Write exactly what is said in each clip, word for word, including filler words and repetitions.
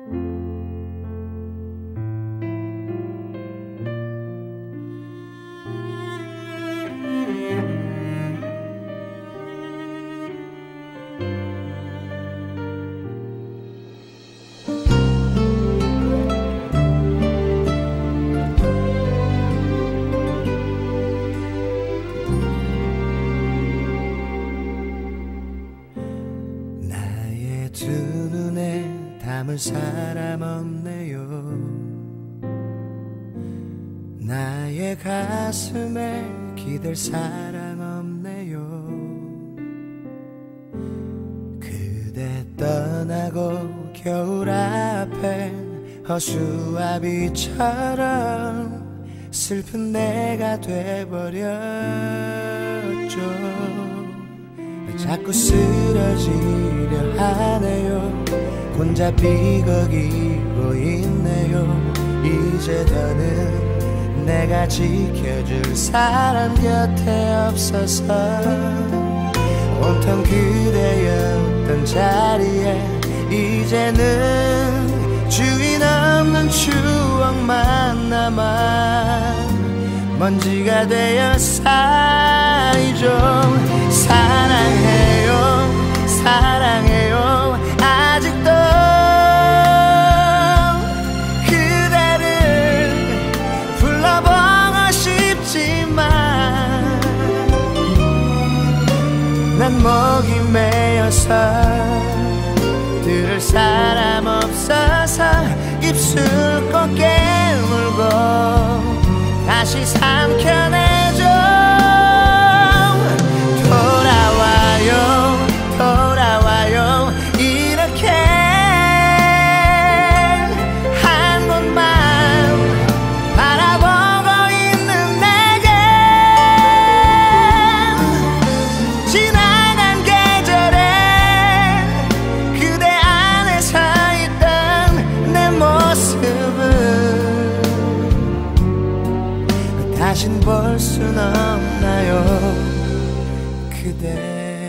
담을 사람 없네요. 나의 가슴에 기댈 사람 없네요. 그대 떠나고 겨울 앞에 허수아비처럼 슬픈 내가 돼버렸죠. 자꾸 쓰러지려 하네요. 혼자 삐걱이고 있네요. 이제 더는 내가 지켜줄 사람 곁에 없어서 온통 그대였던 자리에 이제는 주인없는 추억만 남아 먼지가 되어 쌓이죠. 사랑해요 사랑해요 아직도 그대를 불러보고 싶지만 난 목이 메어서 들을 사람 없어서 입술 꼭 깨물고 다시 삼켜내죠. 돌아와요 돌아와요 이렇게 한 곳만 바라보고 있는 내게 지나간 계절에 그대 안에 서 있던 내 모습은 다신 볼 순 없나요 그대.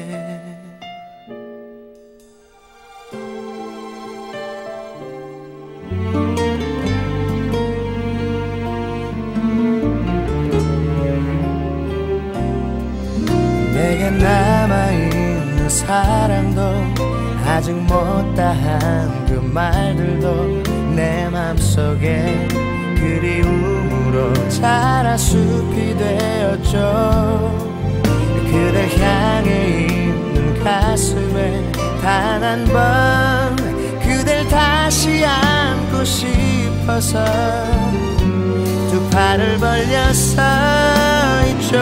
내게 남아있는 사랑도 아직 못다한 그 말들도 내 맘속에 그리움으로 자라 숲이 되었죠. 그댈 향해 있는 가슴에 단 한 번 그댈 다시 안고 싶어서 두 팔을 벌려 서 있죠.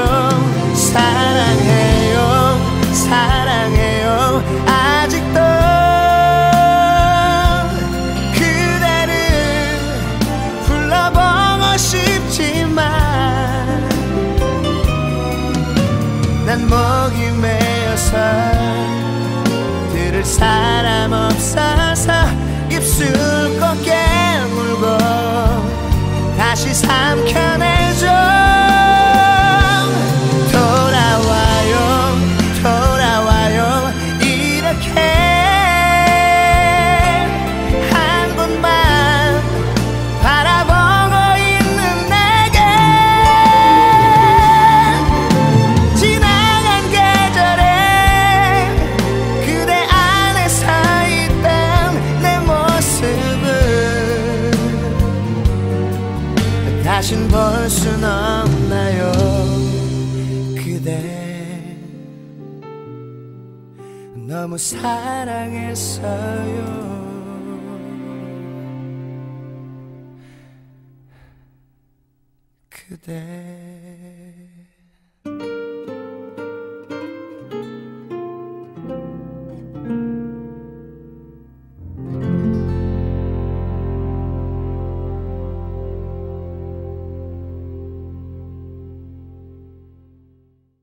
사랑해요 사랑해요 아직도 그대를 불러보고 싶지만 난 목이 메어서 들을 사람 없어서 입술 꼭 깨물고 다시 삼켜내죠. 돌아와요 돌아와요 이렇게 한 곳만 바라보고 있는 내게 지나간 계절에 그대 안에 서 있던 내 모습은 다신 볼 순 없나요 그대. 너무 사랑했어요 그대.